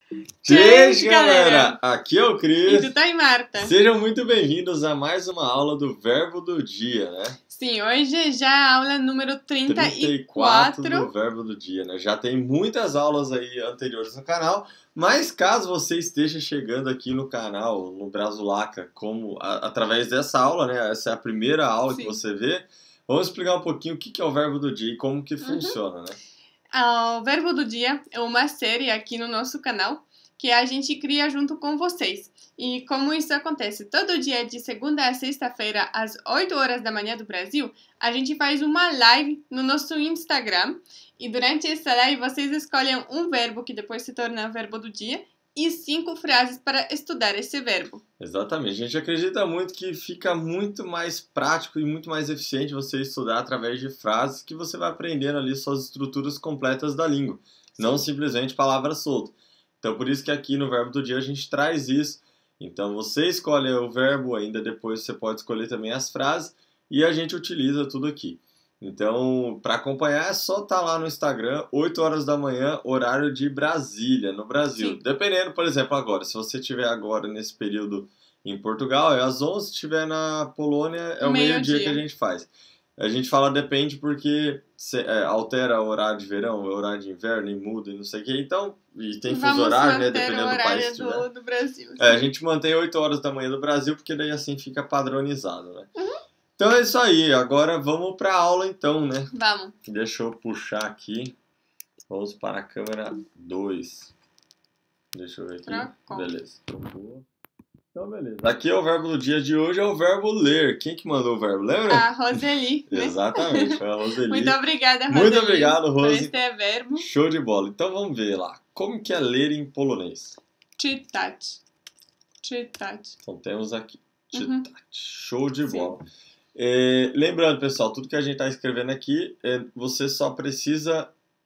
Gente, galera! Aqui é o Cris. E tu tá aí, Marta. Sejam muito bem-vindos a mais uma aula do Verbo do Dia, né? Sim, hoje já é a aula número 34 do Verbo do Dia, né? Já tem muitas aulas aí anteriores no canal, mas caso você esteja chegando aqui no canal, no Brasulaca, através dessa aula, né? Essa é a primeira aula que você vê. Vamos explicar um pouquinho o que é o Verbo do Dia e como que funciona, né? O Verbo do Dia é uma série aqui no nosso canal que a gente cria junto com vocês. E como isso acontece? Todo dia, de segunda a sexta-feira, às 8 horas da manhã do Brasil, a gente faz uma live no nosso Instagram. E durante essa live, vocês escolhem um verbo que depois se torna o verbo do dia e 5 frases para estudar esse verbo. Exatamente. A gente acredita muito que fica muito mais prático e muito mais eficiente você estudar através de frases que você vai aprendendo ali suas estruturas completas da língua, não simplesmente palavras soltas. Então, por isso que aqui no Verbo do Dia a gente traz isso. Então, você escolhe o verbo, ainda depois você pode escolher também as frases e a gente utiliza tudo aqui. Então, para acompanhar é só estar lá no Instagram, 8 horas da manhã, horário de Brasília, no Brasil. Sim. Dependendo, por exemplo, agora, se você estiver agora nesse período em Portugal, é às 11, se estiver na Polônia, é o meio-dia que a gente faz. A gente fala depende porque altera o horário de verão, o horário de inverno, e muda e não sei o que. Então, e tem fuso horário, né? Dependendo do país. Do Brasil. A gente mantém 8 horas da manhã do Brasil, porque daí assim fica padronizado, né? Então é isso aí. Agora vamos para a aula então, né? Vamos. Deixa eu puxar aqui. Vamos para a câmera 2. Deixa eu ver aqui. Trocou. Beleza. Então, beleza. Aqui é o verbo do dia de hoje, é o verbo ler. Quem que mandou o verbo? Lembra? A Roseli, né? Exatamente, foi a Roseli. Muito obrigada, Roseli. Muito obrigado, Rose. Por este verbo. Show de bola. Então vamos ver lá. Como que é ler em polonês? Czytać. Czytać. Então temos aqui. Czytać. Show de bola. Lembrando, pessoal, tudo que a gente está escrevendo aqui, você só precisa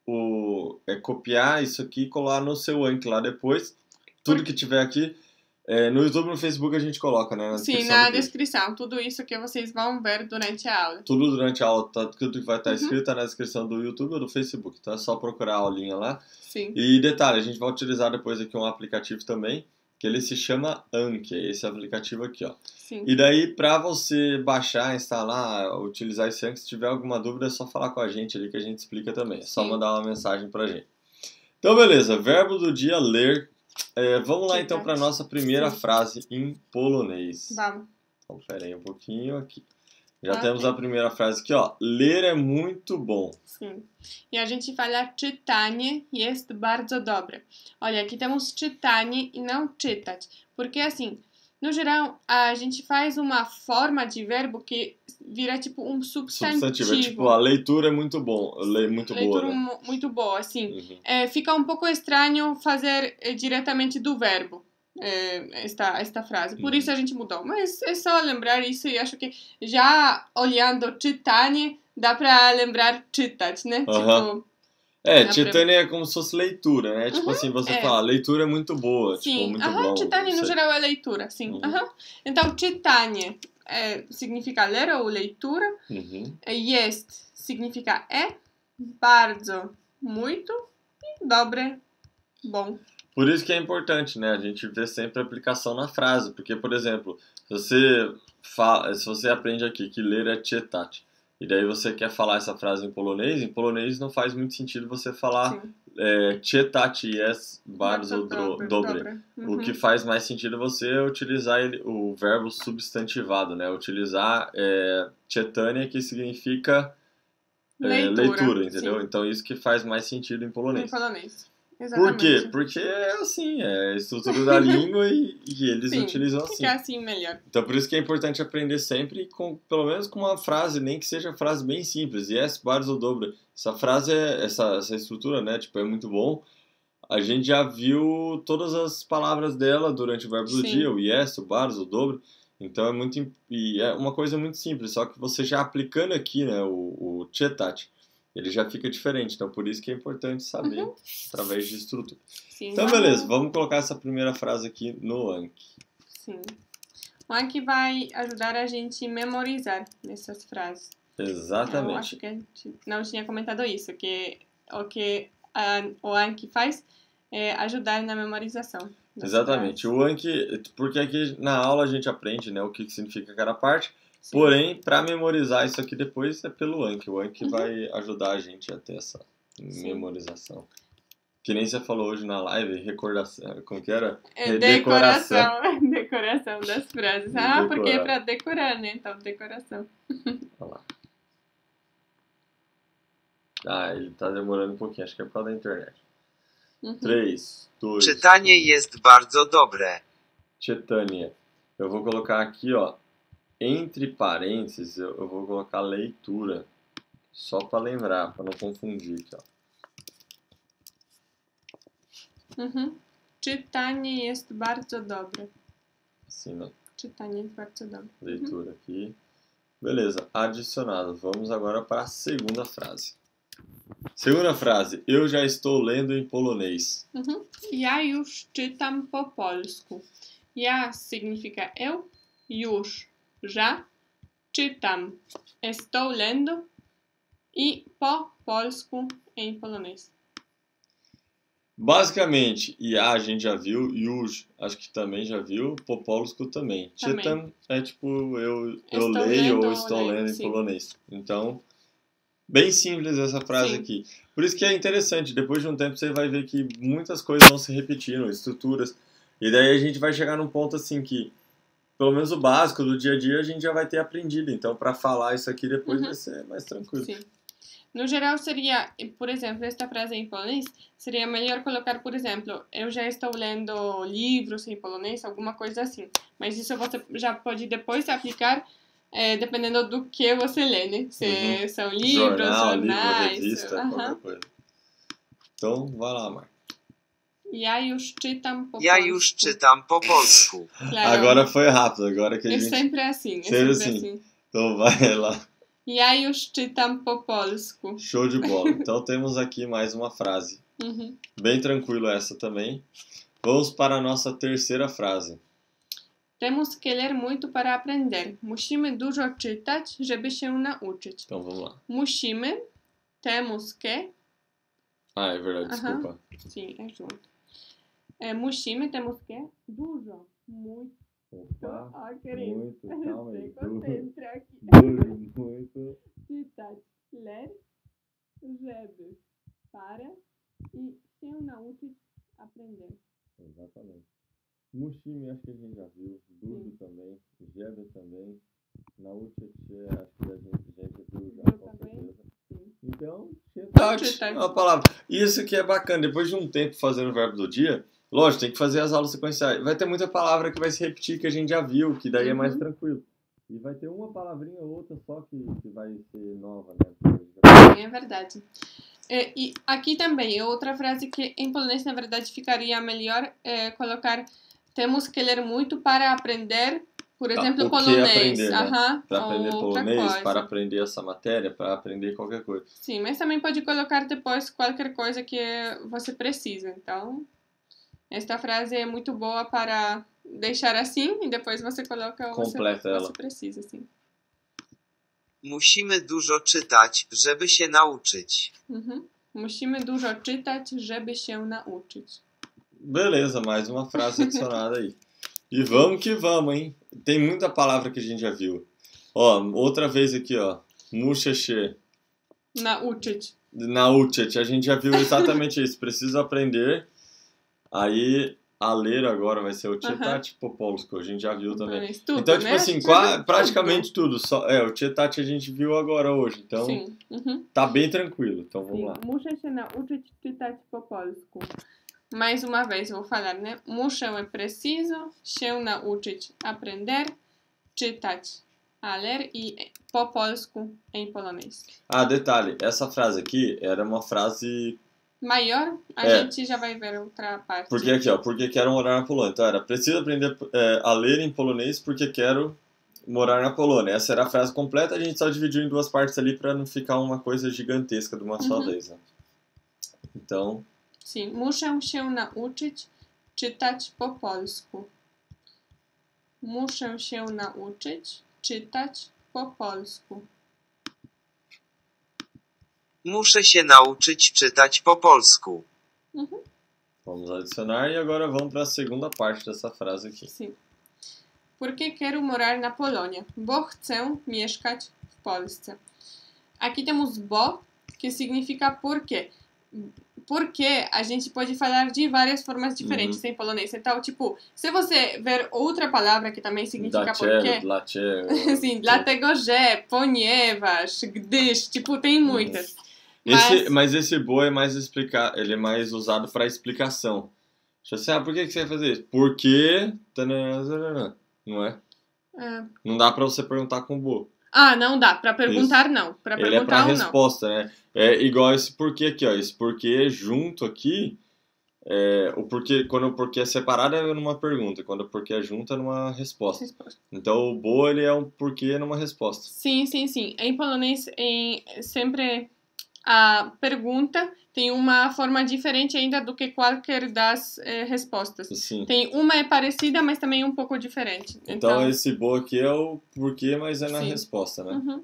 copiar isso aqui e colar no seu Anki lá depois. Tudo que tiver aqui. No YouTube e no Facebook a gente coloca, né? Sim, na descrição. Tudo isso que vocês vão ver durante a aula. Tudo durante a aula, tudo que vai estar escrito tá na descrição do YouTube ou do Facebook. Então é só procurar a aulinha lá. Sim. E detalhe, a gente vai utilizar depois aqui um aplicativo também, que ele se chama Anki, é esse aplicativo aqui, ó. Sim. E daí, pra você baixar, instalar, utilizar esse Anki, se tiver alguma dúvida, é só falar com a gente ali que a gente explica também. É só mandar uma mensagem pra gente. Então, beleza. Verbo do dia, ler. Vamos lá então para a nossa primeira frase em polonês. Vamos. Então, pera aí um pouquinho aqui. Já temos a primeira frase aqui, ó. Ler é muito bom. Sim. E a gente fala czytanie jest bardzo dobre. Olha, aqui temos czytanie e não czytać. Porque assim, no geral, a gente faz uma forma de verbo que vira tipo um substantivo. É tipo, a leitura é muito bom. Muito boa, né? Muito boa, sim. Fica um pouco estranho fazer diretamente do verbo esta frase. Por isso a gente mudou. Mas é só lembrar isso e acho que já olhando czytanie, dá pra lembrar czytać, né? Tipo... czytanie é como se fosse leitura, né? Tipo assim, você fala, leitura é muito boa, sim. Tipo, muito bom. Czytanie no geral é leitura, sim. Então, czytanie significa ler ou leitura. Jest significa bardzo, muito, e dobre, bom. Por isso que é importante, né? A gente ver sempre a aplicação na frase, porque, por exemplo, se você aprende aqui que ler é czytać, e daí você quer falar essa frase em polonês não faz muito sentido você falar czytać jest bardzo dobre. O que faz mais sentido você utilizar o verbo substantivado, né? Utilizar czytanie, que significa leitura, entendeu? Sim. Então isso que faz mais sentido em polonês. Exatamente. Por quê? Porque é assim, é a estrutura da língua e eles utilizam assim. Fica assim melhor. Então por isso que é importante aprender sempre, pelo menos com uma frase, nem que seja frase bem simples. Jest bardzo dobre. Essa frase, essa estrutura, né? Tipo, é muito bom. A gente já viu todas as palavras dela durante o verbo do dia, o jest, o bardzo, o dobre. Então é uma coisa muito simples, só que você já aplicando aqui, né, o czytać, ele já fica diferente. Então, por isso que é importante saber através de estrutura. Sim, então, beleza. Vamos colocar essa primeira frase aqui no Anki. Sim. O Anki vai ajudar a gente a memorizar essas frases. Exatamente. Eu acho que a gente não tinha comentado isso, que o que o Anki faz ajudar na memorização. Exatamente. O Anki, porque aqui na aula a gente aprende, né, o que significa cada parte. Sim. Porém, para memorizar isso aqui depois é pelo Anki. O Anki vai ajudar a gente a ter essa memorização. Que nem você falou hoje na live, recordação. Como que era? Decoração. Decoração das frases. Porque é para decorar, né? Então, decoração. Olha lá. Ele tá demorando um pouquinho. Acho que é por causa da internet. 3, 2... Czytanie jest bardzo dobre. Czytanie. Eu vou colocar aqui, ó. Entre parênteses, eu vou colocar leitura. Só para lembrar, para não confundir aqui, ó. Czytanie jest bardzo dobre. Assim, né? Czytanie jest bardzo dobre. Leitura aqui. Beleza, adicionado. Vamos agora para a segunda frase. Segunda frase. Eu já estou lendo em polonês. Ja już czytam po polsku. Ja significa eu. Już. Já. Czytam. Estou lendo. E po polsku em polonês. Basicamente, IA a gente já viu, Już acho que também já viu, po polsku também. Czytam é tipo eu leio ou estou lendo em polonês. Então, bem simples essa frase aqui. Por isso que é interessante, depois de um tempo você vai ver que muitas coisas vão se repetindo, estruturas. E daí a gente vai chegar num ponto assim que, pelo menos o básico do dia a dia, a gente já vai ter aprendido. Então, para falar isso aqui depois vai ser mais tranquilo. Sim. No geral, seria, por exemplo, esta frase em polonês, seria melhor colocar, por exemplo, eu já estou lendo livros em polonês, alguma coisa assim. Mas isso você já pode depois aplicar, dependendo do que você lê, né? Se são livros, jornais... Livro, revista, qualquer coisa. Então, vai lá, Marcos. Ja już czytam po polsku. Ja już czytam po polsku. Claro. Agora foi rápido, agora que a gente... É sempre assim, sempre assim. Então vai lá. Ja już czytam po polsku. Show de bola. Então temos aqui mais uma frase. Bem tranquilo essa também. Vamos para a nossa terceira frase. Temos que ler muito para aprender. Musimy dużo czytać, żeby się nauczyć. Então vamos lá. Musimy, temos que... É verdade, desculpa. Sim, é junto. Musimy, temos que, dużo, muito. Opa, querido. muito, calma aí. Se concentra aqui. Muito. Czytać, ler, żeby, para e się nauczyć, aprender. Exatamente. Musimy, acho que a gente já viu. Dużo também. Żeby também. Nauczyć się, acho que a gente viu já, com certeza. Então, czytać é uma palavra. Isso que é bacana. Depois de um tempo fazendo o verbo do dia, lógico, tem que fazer as aulas sequenciais. Vai ter muita palavra que vai se repetir, que a gente já viu, que daí é mais tranquilo. E vai ter uma palavrinha ou outra só que vai ser nova, né? Sim, é verdade. E aqui também, outra frase que em polonês, na verdade, ficaria melhor colocar temos que ler muito para aprender, por exemplo, polonês. Aprender, né? Para aprender polonês, coisa. para aprender essa matéria, para aprender qualquer coisa. Sim, mas também pode colocar depois qualquer coisa que você precisa. Então, esta frase é muito boa para deixar assim e depois você coloca o que você precisa, sim. Musimy dużo czytać, żeby się nauczyć. Musimy dużo czytać, żeby się nauczyć. Beleza, mais uma frase adicionada aí. E vamos que vamos, hein? Tem muita palavra que a gente já viu. Ó, outra vez aqui, ó. Muszę się. Nauczyć. Nauczyć. A gente já viu exatamente isso. Preciso aprender. Aí, a ler agora vai ser o czytać po polsku. A gente já viu também. Tudo, então, tipo né? assim, praticamente tudo. Só, o czytać a gente viu agora hoje. Então, sim. Tá bem tranquilo. Então, vamos sim. lá. Muszę się nauczyć czytać po polsku. Mais uma vez vou falar, né? Muszę é preciso, się nauczyć, aprender, czytać, a ler e po polsku em polonês. Ah, detalhe, essa frase aqui era uma frase maior, a gente já vai ver outra parte. Porque aqui, ó, porque quero morar na Polônia. Então era, preciso aprender a ler em polonês porque quero morar na Polônia. Essa era a frase completa, a gente só dividiu em duas partes ali para não ficar uma coisa gigantesca de uma só vez, né? Então... Sim, muszę się nauczyć czytać po polsku. Muszę się nauczyć czytać po polsku. Muszę się nauczyć czytać po polsku. Vamos adicionar e agora vamos para a segunda parte dessa frase aqui. Sim. Porque quero morar na Polônia? Bo chcę mieszkać w Polsce. Aqui temos bo, que significa porquê. Porque a gente pode falar de várias formas diferentes em polonês. Então, tipo, se você ver outra palavra que também significa porquê... Dlaczego. Sim, dlatego że, ponieważ, gdyż, tipo, tem muitas. Mas esse bo é mais ele é mais usado para explicação. Tipo assim, por que você vai fazer isso? Porque... Não é? Não dá pra você perguntar com bo. Ah, não dá. Pra perguntar, não. Pra Ele é pra perguntar, não. resposta, né? É igual esse porquê aqui, ó. Esse porquê junto aqui... o porquê, quando o porquê é separado é numa pergunta. Quando o porquê é junto é numa resposta. Então o bo, ele é um porquê numa resposta. Sim, sim, sim. Em polonês, sempre a pergunta tem uma forma diferente ainda do que qualquer das respostas. Sim. Tem uma é parecida, mas também um pouco diferente. Então esse bo aqui é o porquê, mas é na resposta, né? Uhum.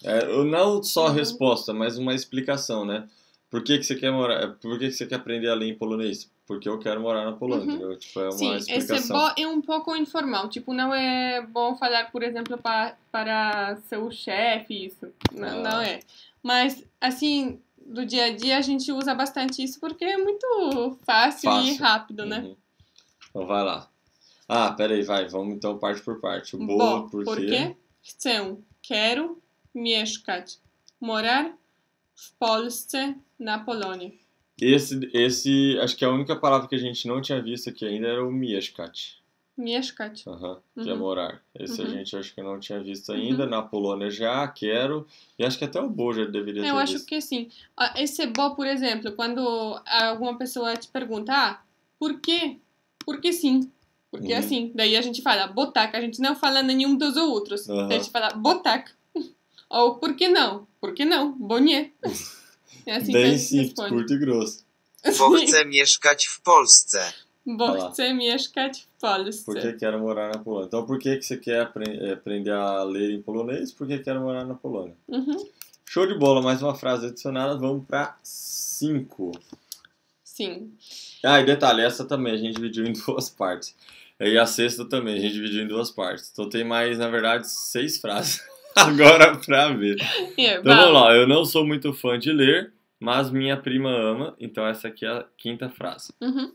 Não só resposta, mas uma explicação, né? Por que você quer morar? Por que você quer aprender a ler em polonês? Porque eu quero morar na Polônia. Uhum. Tipo, é uma Sim, explicação. esse bo é um pouco informal. Tipo, não é bom falar, por exemplo, para seu chefe, isso. Não é. Mas, assim, do dia a dia a gente usa bastante isso porque é muito fácil. E rápido, né? Então vai lá. Peraí, vai. Vamos então parte por parte. O bo, porque chcę, quero, mieszkać, morar w Polsce, na Polônia. Esse, acho que a única palavra que a gente não tinha visto aqui ainda era o mieszkać. Mieszkać. Que é morar. Esse a gente acho que não tinha visto ainda. Na Polônia já, quero. E acho que até o bo já deveria ter visto. Eu acho que sim. Esse bo, por exemplo, quando alguma pessoa te pergunta, por quê? Porque sim. Porque assim. Daí a gente fala botak. A gente não fala nenhum dos outros. Daí a gente fala botak. Ou por que não? Por que não? Bonie. É assim bem que a gente simples, responde. curto e grosso. Bo chcę mieszkać w Polsce. Bo chcę mieszkać w Polsce. Por que quero morar na Polônia? Então, por que você quer aprender a ler em polonês? Porque quero morar na Polônia. Show de bola, mais uma frase adicionada. Vamos para 5. Sim. E detalhe, essa também a gente dividiu em 2 partes. E a sexta também a gente dividiu em 2 partes. Então tem mais, na verdade, 6 frases agora pra ver. Então vamos lá, eu não sou muito fã de ler, mas minha prima ama. Então essa aqui é a 5ª frase.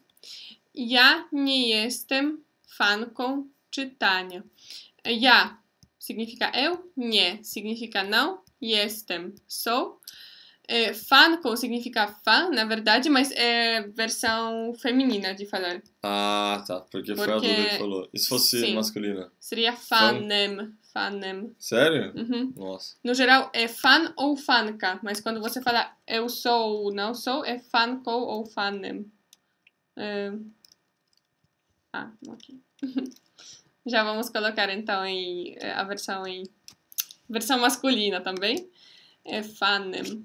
Ja nie jestem fanką czytania. Ja significa eu, nie significa não, jestem, sou. Fanką significa fã, na verdade, mas é versão feminina de falar. Tá, porque foi a Duda que falou. E se fosse masculina? Seria fanem. Fanem. Sério? Nossa. No geral é fan ou fanka, mas quando você fala eu sou ou não sou, é fanko ou fanem. Ok. Já vamos colocar então a versão masculina também. É fanem.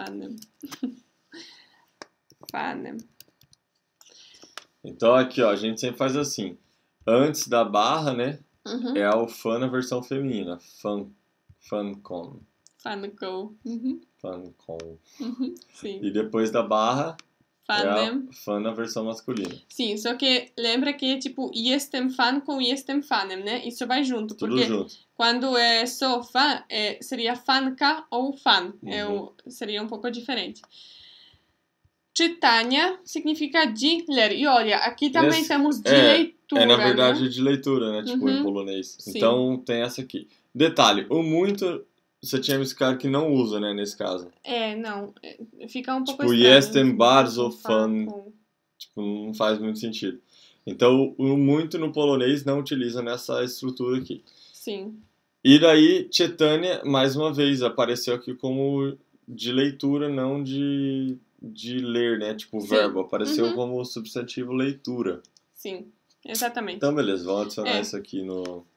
Fanem. Então aqui, ó, a gente sempre faz assim. Antes da barra, né? É o fan na versão feminina. Fancon. Fanco. Fancon. Sim. E depois da barra, fanem. É a fan na versão masculina. Sim, só que lembra que é tipo jestem fan com jestem fanem, né? Isso vai junto. Tudo porque junto. Quando é só fã, seria fanka ou fan. Seria um pouco diferente. Czytania significa de ler. E olha, aqui também temos de leitura. Na verdade, né? de leitura, né? Tipo, em polonês. Sim. Então, tem essa aqui. Detalhe, o muito, você tinha me explicado que não usa, né, nesse caso. Não. Fica um pouco tipo, estranho. Jestem bardzo fan. Tipo, não faz muito sentido. Então, o muito no polonês não utiliza nessa estrutura aqui. Sim. E daí, czytania, mais uma vez, apareceu aqui como de leitura, não de ler, né? Tipo, verbo. Apareceu como substantivo leitura. Sim, exatamente. Então, beleza. Vamos adicionar isso aqui no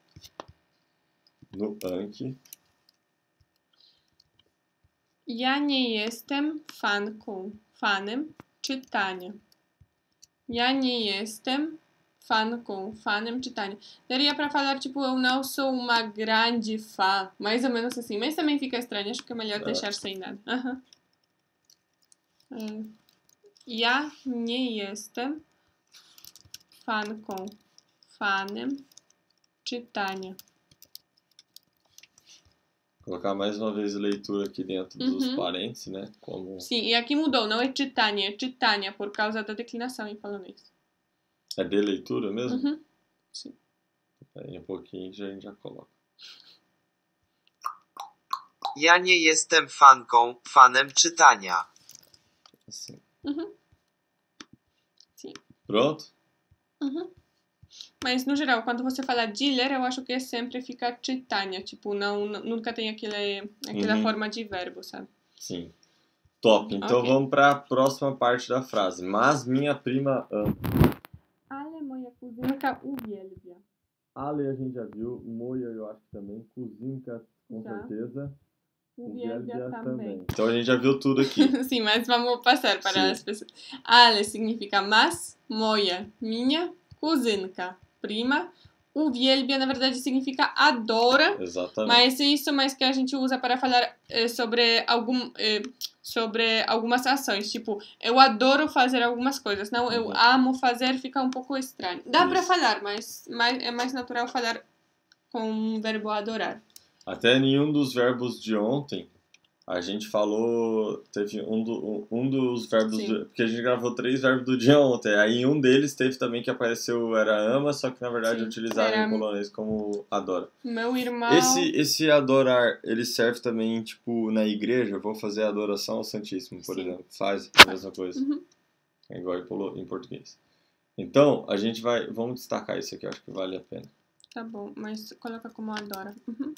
Anki. Ja nie jestem fanem czytania. Ja nie jestem fanem czytania. Daria pra falar, tipo, eu não sou uma grande fã. Mais ou menos assim. Mas também fica estranho. Acho que é melhor deixar sem nada. Ja nie jestem fanką, fanem, czytania. Colocar mais uma vez leitura aqui dentro dos parênteses, né? Como... Sim, e aqui mudou, não é czytanie, é czytania, por causa da declinação em polonês. É de leitura mesmo? Sim. Aí um pouquinho que a gente já coloca. Ja nie jestem fanką, fanem czytania. Assim. Sim. Pronto? Mas, no geral, quando você fala de ler, eu acho que sempre fica czytania. Tipo, nunca tem aquela forma de verbo, sabe? Sim. Top. Então vamos para a próxima parte da frase. Mas minha prima ama. Ale moja kuzynka uwielbia. Ale a gente já viu. Moja eu acho que também. Kuzynka com certeza. Uwielbia também. Então a gente já viu tudo aqui. Sim, mas vamos passar para as pessoas. Ale significa mas, moja, minha, kuzynka, prima. Uwielbia, na verdade, significa adora. Exatamente. Mas é isso mais que a gente usa para falar sobre algumas ações. Tipo, eu adoro fazer algumas coisas. Não, eu amo fazer, fica um pouco estranho. Dá para falar, mas é mais natural falar com o verbo adorar. Até nenhum dos verbos de ontem, a gente falou, teve um dos verbos, porque a gente gravou 3 verbos do dia ontem, aí um deles teve também que apareceu, era ama, só que na verdade utilizaram em polonês como adora. Meu irmão... Esse adorar, ele serve também, tipo, na igreja, eu vou fazer adoração ao Santíssimo, por exemplo, faz a mesma coisa, é igual em português. Então, a gente vamos destacar isso aqui, eu acho que vale a pena. Tá bom, mas coloca como adora.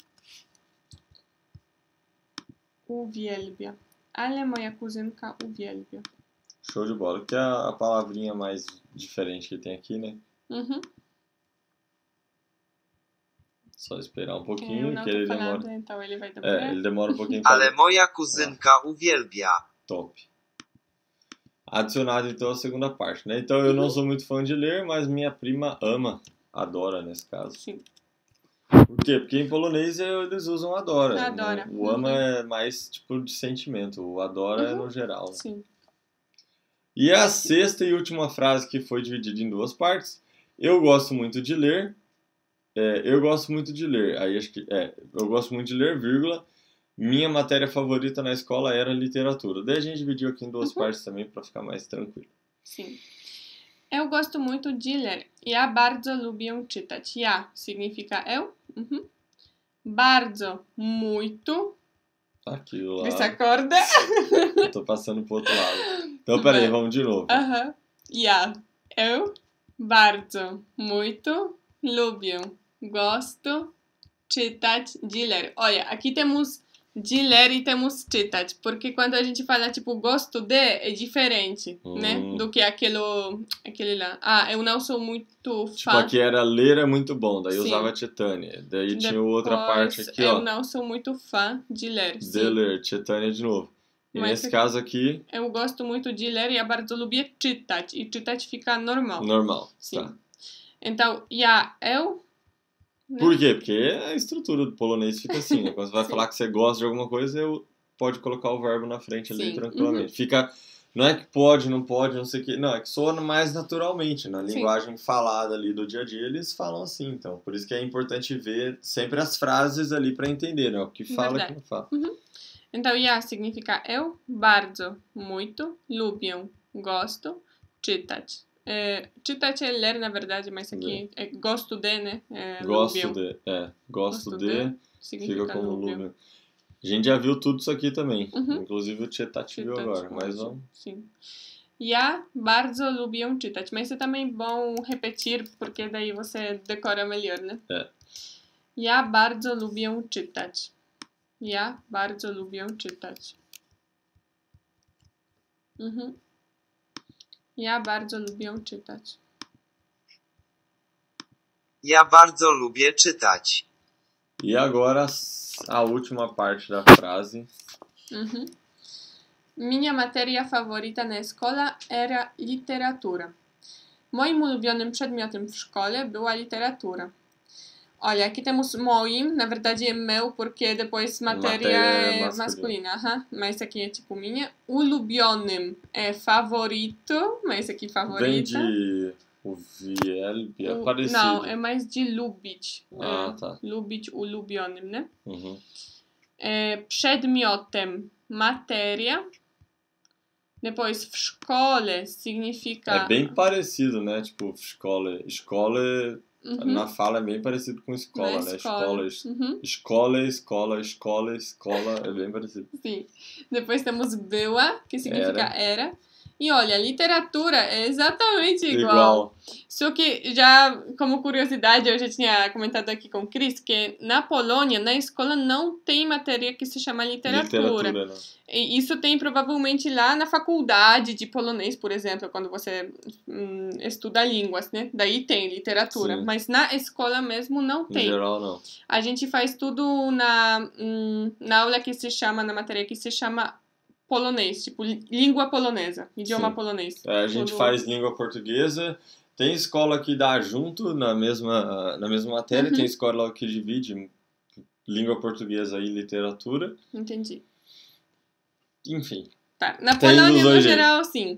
Uwielbia. Ale moja kuzynka uwielbia. Show de bola. Que é a palavrinha mais diferente que tem aqui, né? Só esperar um pouquinho. Eu que ele demora. Então ele vai demorar. Ele demora um pouquinho. Ale moja kuzynka uwielbia. Top. Adicionado então a segunda parte, né? Então eu não sou muito fã de ler, mas minha prima ama. Adora nesse caso. Sim. Por quê? Porque em polonês eles usam adora. Adora. Né? O ama é mais tipo de sentimento. O adora é no geral. Né? Sim. E a sexta e última frase que foi dividida em 2 partes. Eu gosto muito de ler. Eu gosto muito de ler. Aí acho que eu gosto muito de ler, vírgula. Minha matéria favorita na escola era literatura. Daí a gente dividiu aqui em 2 partes também para ficar mais tranquilo. Sim. Eu gosto muito de ler. Ja bardzo lubię czytać. Ja significa eu. Bardzo, muito. Aquilo lá. Você acorda? Eu tô passando pro outro lado. Então, peraí, vamos de novo. Ja, eu, bardzo, muito, lubię, gosto, czytać, de ler. Olha, aqui temos de ler e temos czytać, porque quando a gente fala, tipo, gosto de, é diferente, né? Do que aquele lá. Eu não sou muito fã. Tipo, aqui era ler é muito bom, daí usava Czytanie. Daí tinha outra parte aqui, ó. Eu não sou muito fã de ler. De ler, Czytanie de novo. E nesse caso aqui... Eu gosto muito de ler e ja bardzo lubię czytać. E czytać fica normal. Normal, sim. Tá. Então, eu... Por quê? Porque a estrutura do polonês fica assim, né? Quando você vai falar que você gosta de alguma coisa, pode colocar o verbo na frente ali tranquilamente. Fica... Não é que pode, não sei o quê. Não, é que soa mais naturalmente. Na linguagem falada ali do dia a dia, eles falam assim. Então, por isso que é importante ver sempre as frases ali para entender, né? O que fala e o que não fala. Então, ja significa eu, bardzo, muito, lubię, gosto, czytać. Czytać é ler, na verdade, mas aqui é gosto de, né? Gosto de fica como lubię. A gente já viu tudo isso aqui também. Inclusive o czytać viu agora, mas vamos... Sim. Ja bardzo lubię czytać, mas é também bom repetir, porque daí você decora melhor, né? Ja bardzo lubię czytać. Ja bardzo lubię czytać. Ja bardzo lubię czytać. Ja bardzo lubię czytać. E agora a última parte da frase. Minha matéria favorita na escola era literatura. Moim ulubionym przedmiotem w szkole była literatura. Olha, aqui temos moim, na verdade é meu, porque depois matéria é masculina. Mas aqui é tipo minha. Ulubionym é favorito, mas aqui favorita. O wielbi é O- parecido. Não, é mais de lubić. Ah, tá. Lubić ulubionym, né? Uhum. Przedmiotem, matéria. Depois, w szkole significa... É bem parecido, né? Tipo, escola. Escola, Uhum, na fala é bem parecido com escola, na né? escola. Escola, Uhum, escola, é bem parecido. sim. Depois temos była, que significa era. E olha, literatura é exatamente igual. Só que já, como curiosidade, eu já tinha comentado aqui com o Cris, que na Polônia, na escola, não tem matéria que se chama literatura. Literatura, né? E isso tem provavelmente lá na faculdade de polonês, por exemplo, quando você estuda línguas, né? Daí tem literatura. Sim. Mas na escola mesmo não Em tem. geral, não. A gente faz tudo na aula que se chama, na matéria que se chama polonês, tipo língua polonesa, idioma Sim. polonês. A gente Tudo- faz língua portuguesa. Tem escola que dá junto na mesma matéria. Uhum. Tem escola que divide língua portuguesa e literatura. Entendi. Enfim. Tá. Na Tem Polônia, dos no dois geral, sim.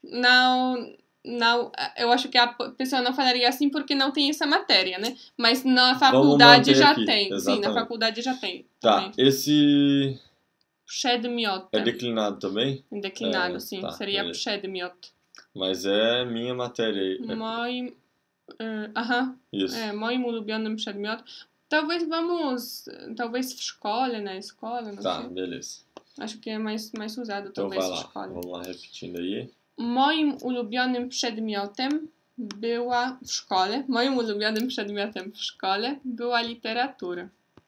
Não, eu acho que a pessoa não falaria assim porque não tem essa matéria, né? Mas na faculdade manter já aqui, tem. Sim, na exatamente. faculdade já tem. Tá, também. esse é Przedmiotem. declinado também? Declinado, É, sim. tá, Seria beleza. przedmiot. Mas é minha matéria aí. Moim... Aham. Isso. Moim ulubionym przedmiot. Talvez talvez w szkole, na escola, não Tá, sei. beleza. Acho que é mais usado, Então talvez, vai w lá. szkole. Vamos lá repetindo aí. Moim ulubionym przedmiotem była w szkole. Moim ulubionym przedmiotem w szkole była literatura.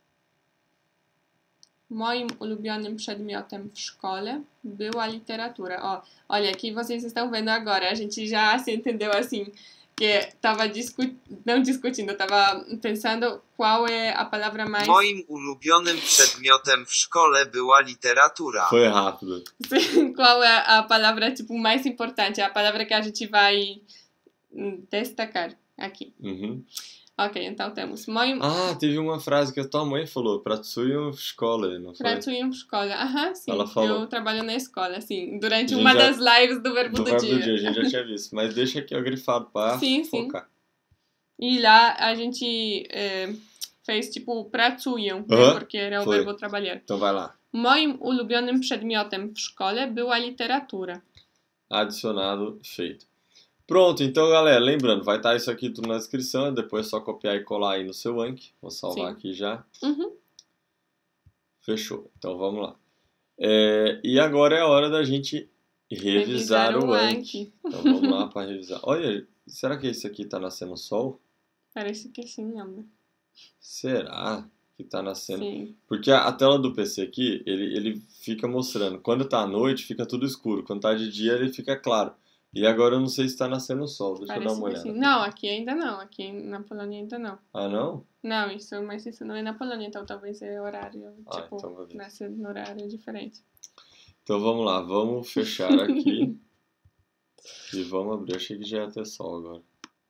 Moim ulubionym przedmiotem w szkole była literatura. Ó, olha, aqui vocês estão vendo agora. A gente já se entendeu assim, que tava não discutindo, tava pensando qual é a palavra mais... Moim ulubionym przedmiotem w szkole była literatura. Foi rápido. Qual é a palavra, tipo, mais importante, a palavra que a gente vai destacar aqui. Uhum. Ok, então temos moim... Ah, teve uma frase que a tua mãe falou. Pracuję w szkole, não foi? Pracuję w szkole. Aham, sim. Ela falou. Eu trabalho na escola, sim. Durante A gente uma já- das lives do Verbo Do do verbo Dia. do dia, a gente já tinha visto. Mas deixa aqui o grifado pra Sim, sim. focar. E lá a gente fez, tipo, pracuję, né? Aham, Porque era o foi. verbo trabalhar. Então vai lá. Moim ulubionym przedmiotem w szkole była literatura. Adicionado, feito. Pronto, então galera, lembrando, vai estar isso aqui tudo na descrição, depois é só copiar e colar aí no seu Anki. Vou salvar Sim. aqui já. Uhum. Fechou. Então vamos lá. E agora é a hora da gente revisar o Anki. Então vamos lá para revisar. Olha, será que esse aqui tá nascendo sol? Parece que sim, amor. Será que tá nascendo? Sim. Porque a tela do PC aqui, ele fica mostrando. Quando tá à noite, fica tudo escuro. Quando tá de dia, ele fica claro. E agora eu não sei se tá nascendo sol. Deixa eu dar Parece uma que olhada. sim. Não, aqui ainda não. Aqui na Polônia ainda não. Ah, não? Não, mas isso não é na Polônia, então talvez é horário, Ah, tipo, então beleza. nasce no horário diferente. Então vamos lá, vamos fechar aqui. E vamos abrir. Achei que já ia ter sol agora.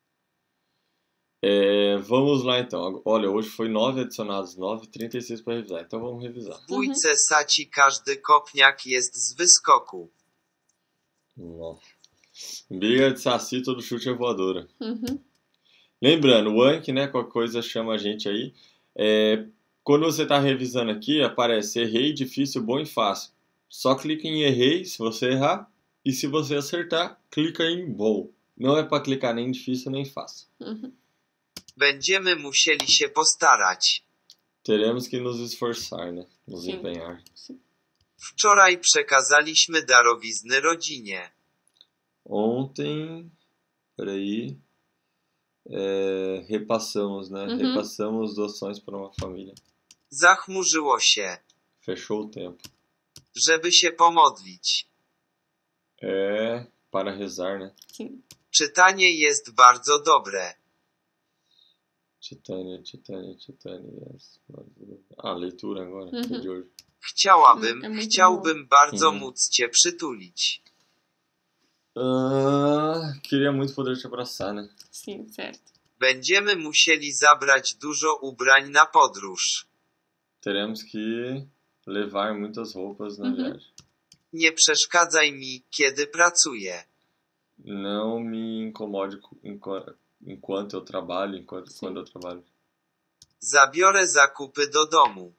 Vamos lá então. Olha, hoje foi 9 adicionados, 9, 36 para revisar. Então vamos revisar. W dwójce saci każdy kopniak jest z wyskoku. Nossa. Briga de saci, todo chute é voadora. Uhum. Lembrando, o Anki, né? Qualquer coisa chama a gente aí. Quando você está revisando aqui, aparece errei, difícil, bom e fácil. Só clica em errei se você errar. E se você acertar, clica em bom. Não é para clicar nem difícil nem fácil. Uhum. Będziemy musieli się postarać. Teremos que nos esforçar, né? Nos Sim. empenhar. Wczoraj przekazaliśmy darowizny rodzinie. Ontem, peraí, repassamos, né? Uhum. Repassamos doações para uma família. Zachmurzyło się. Fechou o tempo. Żeby się pomodlić. Para rezar, né? Sim. Czytanie jest bardzo dobre. Titânia, yes. Leitura agora, Uhum. que é de hoje. Chciałbym bardzo Mhm. móc cię przytulić. Queria muito poder te abraçar, né? Sim, certo. Będziemy musieli zabrać dużo ubrań na podróż. Teremos que levar muitas roupas na Mhm. viagem. Nie przeszkadzaj mi, kiedy pracuję. Não me incomode enquanto eu trabalho, Sim. quando eu trabalho. Zabiorę zakupy do domu.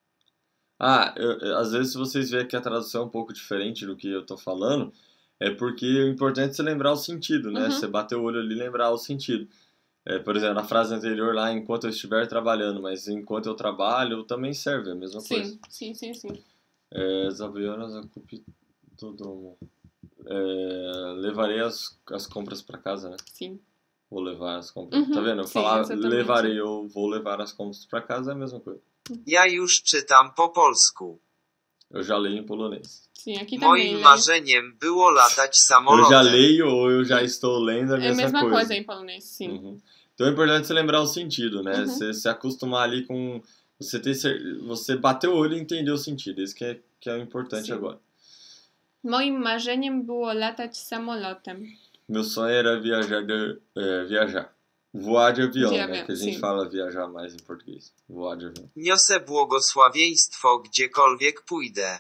Às vezes se vocês verem que a tradução é um pouco diferente do que eu tô falando, é porque o importante é você lembrar o sentido, né? Uhum. Você bater o olho ali e lembrar o sentido. Por exemplo, na frase anterior lá, enquanto eu estiver trabalhando, mas enquanto eu trabalho também serve, é a mesma coisa. Sim. Zabiorę zakupy do domu. Levarei as compras para casa, né? Sim. Vou levar as compras. Uhum, Tá vendo? Eu sim, falar exatamente. levarei ou vou levar as compras para casa é a mesma coisa. Ja już czytam po polsku. Eu já leio em polonês. Sim, aqui também Moim leio. marzeniem było latać Eu samolotem. já leio ou eu já estou lendo é a É a mesma mesma coisa. coisa em polonês, sim. Uhum. Então é importante você lembrar o sentido, né? Uhum. Você se acostumar ali com... Você bater o olho e entender o sentido. Isso que é o importante Sim. agora. Moim marzeniem było latać samolotem. Meu sonho era viajar. Voar de avião, De né? avião, Que a gente sim. fala viajar mais em português. Voar de avião. Niosę błogosławieństwo gdziekolwiek pójdę.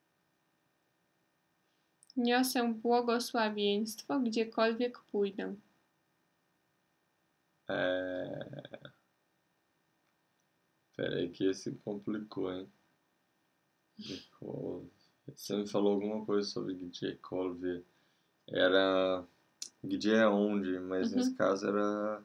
Niosę błogosławieństwo gdziekolwiek pójdę. Peraí que esse complicou, hein? Você me falou alguma coisa sobre Gdziekolwiek. Era... Gdzie é onde, mas Uhum. nesse caso era...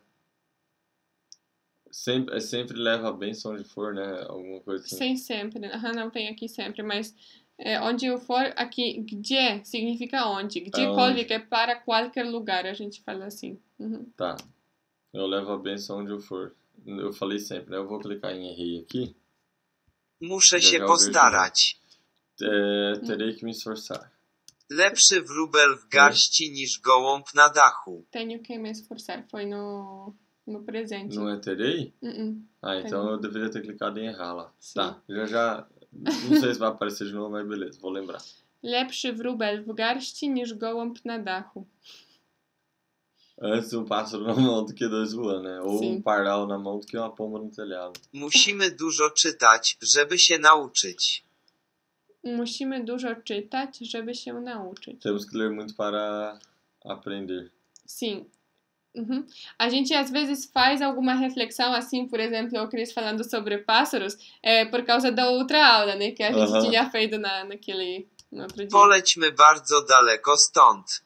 Sempre leva a bênção onde for, né? Alguma coisa assim. Sem sempre. Não tem aqui sempre, mas onde eu for, aqui, gdzie significa onde. Gdziekolwiek é para qualquer lugar, a gente fala assim. Uhum. Tá. Eu levo a bênção onde eu for. Eu falei sempre, né? Eu vou clicar em errei aqui. Muszę Já się eu vejo postarać. Terei que me esforçar. Lepszy wróbel w garści niż gołąb na dachu. Tenho que me esforçar. Foi no presente. Não é terei? Então eu deveria ter clicado em errar lá. Sim. Tá, já... Não sei se vai aparecer de novo, mas beleza, vou lembrar. Lepszy wróbel w garści niż gołąb na dachu. Antes um pássaro na mão do que dois voando, né? Ou Sim. um pardal na mão do que uma pomba no telhado. Musimy dużo czytać, żeby się nauczyć. Musimy dużo czytać, żeby się nauczyć. Temos que ler muito para aprender. Sim. Uhum. A gente às vezes faz alguma reflexão assim, por exemplo, o Cris falando sobre pássaros, por causa da outra aula, né? Que a gente tinha feito no outro dia. Polećmy bardzo daleko stąd.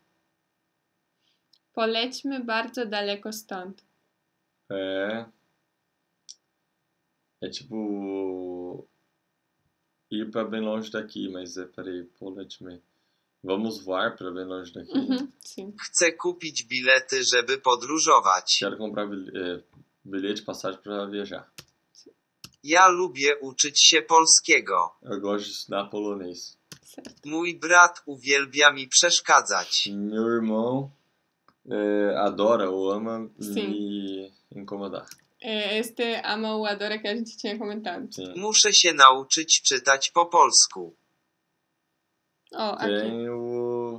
Polećmy bardzo daleko stąd. É tipo... Ir para bem longe daqui, mas peraí, polećmy. Vamos voar para bem longe daqui. Uhum, sim. Chcę kupić bilety, żeby podróżować. Quero comprar bilhete de passagem para viajar. Ja lubię uczyć się polskiego. Eu gosto de estudar polonês. Certo. Mój brat uwielbia mi przeszkadzać. Meu irmão adora ou ama Sim. me incomodar. Este ama ou adora que a gente tinha comentado. Sim. Muszę się nauczyć czytać po polsku. Aqui. Tem o...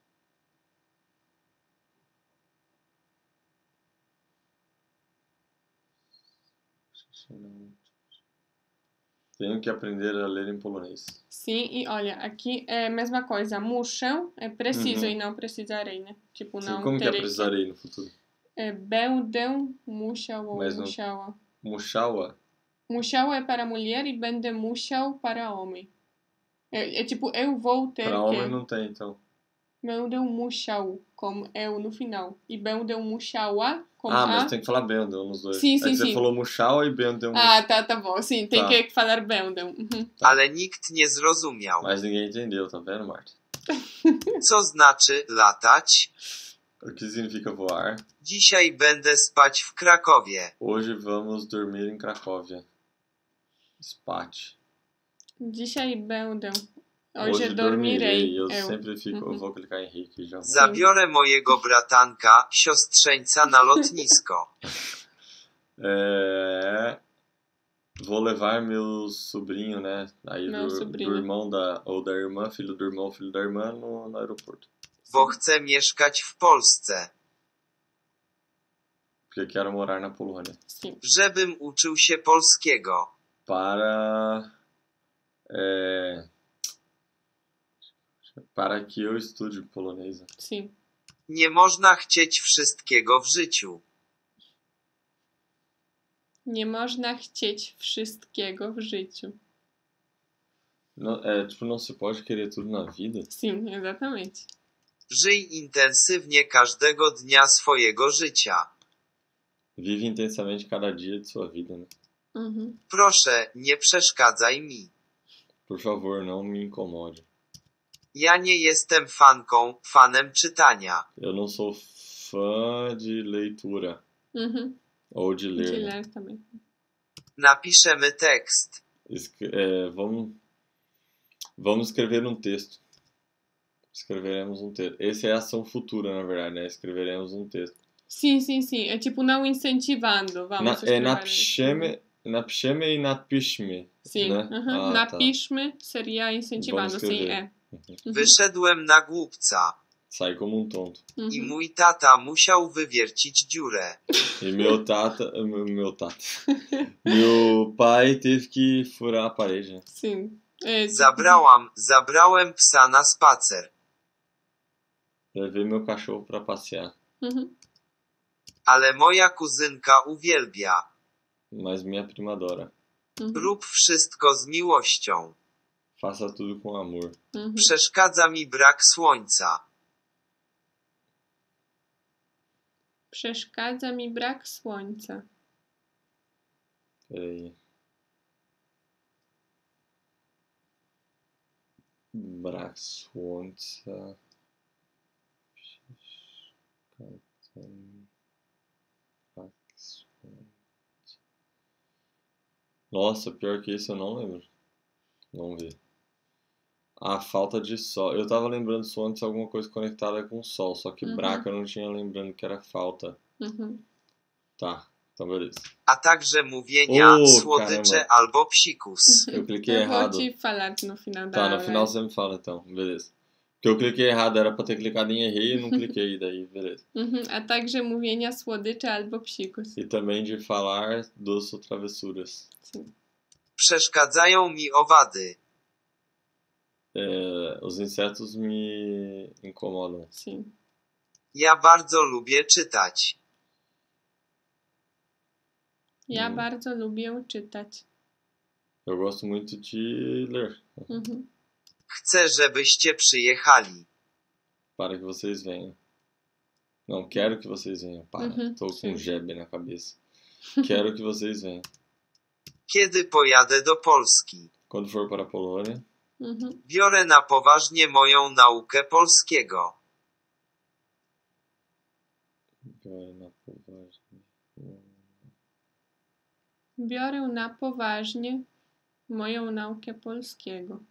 Tenho que aprender a ler em polonês. Sim, e olha, aqui é a mesma coisa. Muszę é preciso Uhum. e não precisarei, né? Tipo, Sim, não como que terei precisarei no futuro? Będę musiał ou Mas não- musiała. Musiała? Musiał é para mulher e będę musiał para homem. É tipo, eu vou ter Para que... homem não tem, então. Będę musiał, com eu no final. E będę musiała, com Mas a... tem que falar Bendel nos dois. Sim, É sim, que você sim. falou Mushal e Bendel. Tá bom. Sim, tem Tá. que falar będę. Uhum. Ale nikt nie zrozumiał. Mas ninguém entendeu, tá vendo, Marta? Co znaczy latać? O que significa voar? Dzisiaj będę spać w Krakowie. Hoje vamos dormir em Cracóvia. Spać. Dzisiaj będę. Hoje Hoje dormirei. Eu Eu. sempre fico, Uhum. eu vou clicar em Henrique já. Zabiorę mojego bratanka, siostrzeńca na lotnisko. Vou levar meu sobrinho, né? Aí Meu sobrinho. do irmão ou da irmã, filho do irmão, filho da irmã no aeroporto. Bo chcę mieszkać w Polsce. Porque eu quero morar na Polônia. Sim. Żebym uczył się polskiego. Para que eu estude polonês. Sim. Nie można chcieć wszystkiego w życiu. Nie można chcieć wszystkiego w życiu. Não, tipo, não se pode querer tudo na vida. Sim, exatamente. Żyj intensywnie każdego dnia swojego życia. Vive intensamente cada dia de sua vida, né? Uhum. Proszę, nie przeszkadzaj mi. Por favor, não me incomode. Ja nie jestem fanem czytania. Eu não sou fã de leitura. Uhum. Ou de ler. De né? ler também. Napiszemy tekst. Vamos escrever um texto. Escreveremos um texto. Essa é a ação futura, na verdade, né? Escreveremos um texto. Sim, sim, sim. É tipo não incentivando. Vamos escrever. Napiszemy e napiszmy. Sim. Né? Uhum. Ah, tá. Napiszmy seria incentivando. Vamos Sim, escrever. é. Mhm. Wyszedłem na głupca. Sai como um tonto. I Mhm. mój tata musiał wywiercić dziurę. E meu pai teve que furar a parede. Né? Sim. É, tipo, Zabrałem psa na spacer. Levei meu cachorro pra passear. uhum. Ale moja kuzynka uwielbia. Mas minha prima adora. Uhum. Rób wszystko z miłością. Faça tudo com amor. Uhum. Przeszkadza mi brak słońca. Przeszkadza mi brak słońca. Peraí. Brak słońca. Przeszkadza mi brak słońca. Nossa, pior que isso eu não lembro. Vamos ver. A falta de sol. Eu tava lembrando só antes alguma coisa conectada com o sol, só que Uhum. braca eu não tinha lembrando que era falta. Mhm. Tá, então beleza. A także mówienia O, słodycze caramba. albo psikus. Eu cliquei Eu vou errado. te falar no final da Tá, no aula. final você me fala então, beleza. Porque eu cliquei errado, era pra ter clicado em errei e não cliquei, daí beleza. Mhm. A także mówienia słodycze albo psikus. E também de falar doces ou travessuras. Sim. Przeszkadzają mi owady. Os insetos me incomodam. Sim. Ja bardzo lubię czytać. Ja bardzo lubię czytać. Eu gosto muito de ler. Mhm. Chcę, żebyście przyjechali. Para que vocês venham. Não, quero que vocês venham. Para, Uhum, tô com sim. um jebe na cabeça. Quero que vocês venham. Kiedy pojadę do Polski? Quando for para a Polônia, Mhm. Biorę na poważnie moją naukę polskiego. biorę na poważnie. Biorę na poważnie moją naukę polskiego.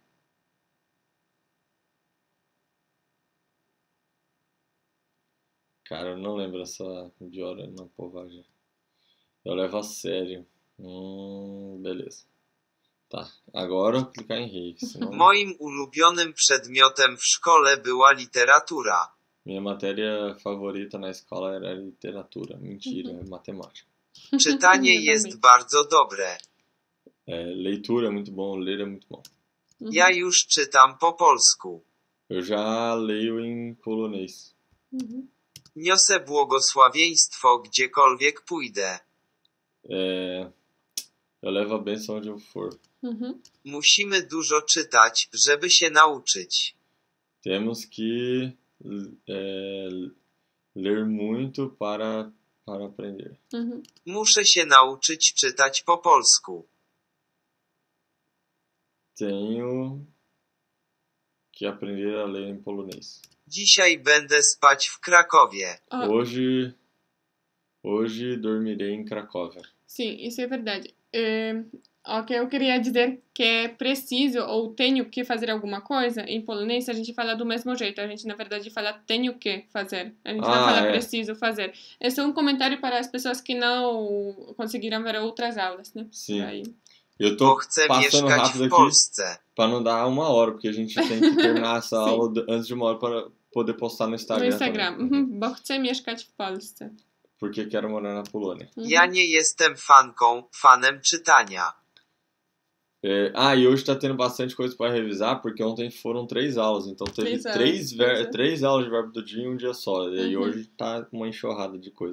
Cara, eu não lembro essa biora na povargem. Eu levo a sério. Beleza. Tá, agora eu vou clicar em rei, senão Moim ulubionym przedmiotem w szkole była literatura. minha matéria favorita na escola era literatura. Mentira, é matemática. Czytanie Ja jest também. bardzo dobre. Leitura é muito bom, ler é muito bom. Mhm. Ja już czytam po polsku. Eu já leio em polonês. Mhm. Niosę błogosławieństwo gdziekolwiek pójdę. Eu levo a benção onde eu for. Mhm. Musimy dużo czytać, żeby się nauczyć. Temos que ler muito para aprender. Mhm. Muszę się nauczyć czytać po polsku. Tenho que aprender a ler em polonês. Dzisiaj będę spać w Krakowie. Ó, Hoje dormirei em Cracóvia. sim, isso é verdade. Ok, eu queria dizer que é preciso ou tenho que fazer alguma coisa. Em polonês a gente fala do mesmo jeito. A gente, na verdade, fala tenho que fazer. A gente não fala preciso fazer. Esse é um comentário para as pessoas que não conseguiram ver outras aulas, né? Sim. Aí. Eu Bo tô chcę passando mieszkać rápido w aqui Polsce. para não dar 1 hora, porque a gente tem que terminar essa Sim. aula antes de 1 hora para poder postar no Instagram. No Instagram. também. Mhm, bo chcę mieszkać w Polsce. Porque quero morar na Polônia. Mhm. Ja nie jestem fanem czytania. E hoje tá tendo bastante coisa para revisar, porque ontem foram 3 aulas, então teve três aulas de verbo do dia em um dia só. E aí hoje tá uma enxurrada de coisa.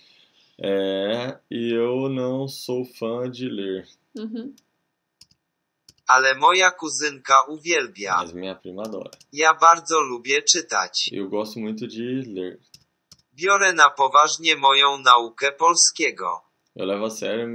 E eu não sou fã de ler. Ale moja kuzynka uwielbia. Mas minha prima adora. Ja bardzo lubię czytać. Eu gosto muito de ler. Biorę na poważnie moją naukę polskiego. Eu levo a sério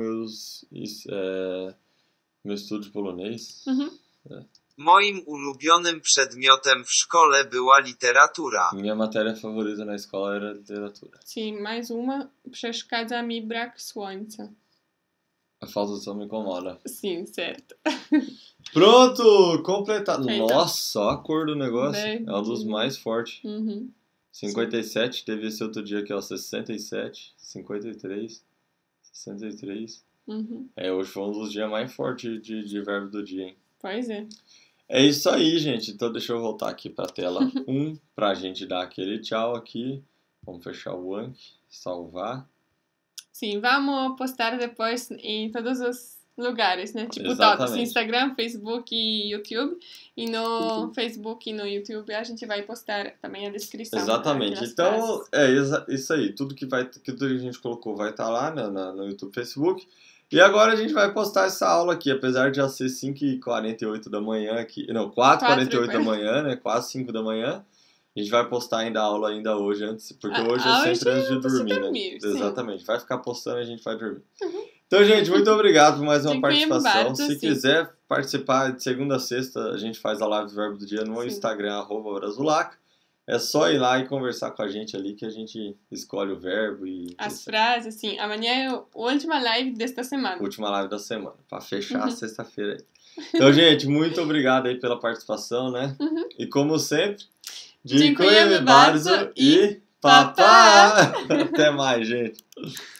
meu estudo de polonês. Moim ulubionym przedmiotem w szkole była literatura. Minha matéria favorita na escola era literatura. Sim, mais uma. Przeszkadza mi brak słońca. A falta do sol me incomoda. Sim, certo. Pronto! Completado. Então. Nossa, olha a cor do negócio. Bem, É um dos mais fortes. 57, Sim. teve esse outro dia aqui, ó. 67, 53, 63. Hoje foi um dos dias mais fortes de verbo do dia, hein? Pois é. É isso aí, gente. Então deixa eu voltar aqui pra tela 1 pra gente dar aquele tchau aqui. Vamos fechar o Anki, salvar. Sim, vamos postar depois em todos os lugares, né? Tipo Exatamente. todos, Instagram, Facebook e YouTube. E no Facebook e no YouTube a gente vai postar também a descrição. Exatamente. Então, isso aí. Tudo que a gente colocou vai estar lá no YouTube, Facebook. E agora a gente vai postar essa aula aqui, apesar de já ser 5h48 da manhã aqui. Não, 4h48 da manhã, né? Quase 5 da manhã. A gente vai postar ainda a aula hoje antes, porque hoje é sempre antes de dormir, né? Exatamente. Vai ficar postando e a gente vai dormir. Então, gente, muito obrigado por mais uma participação. Se quiser participar de segunda a sexta, a gente faz a live do Verbo do Dia no Instagram, @Brasulac. É só ir lá e conversar com a gente ali que a gente escolhe o verbo e... As frases, sim. Amanhã é a última live desta semana. Última live da semana, pra fechar a sexta-feira aí. Então, gente, muito obrigado aí pela participação, né? E como sempre, dziękuję bardzo e papá! Até mais, gente.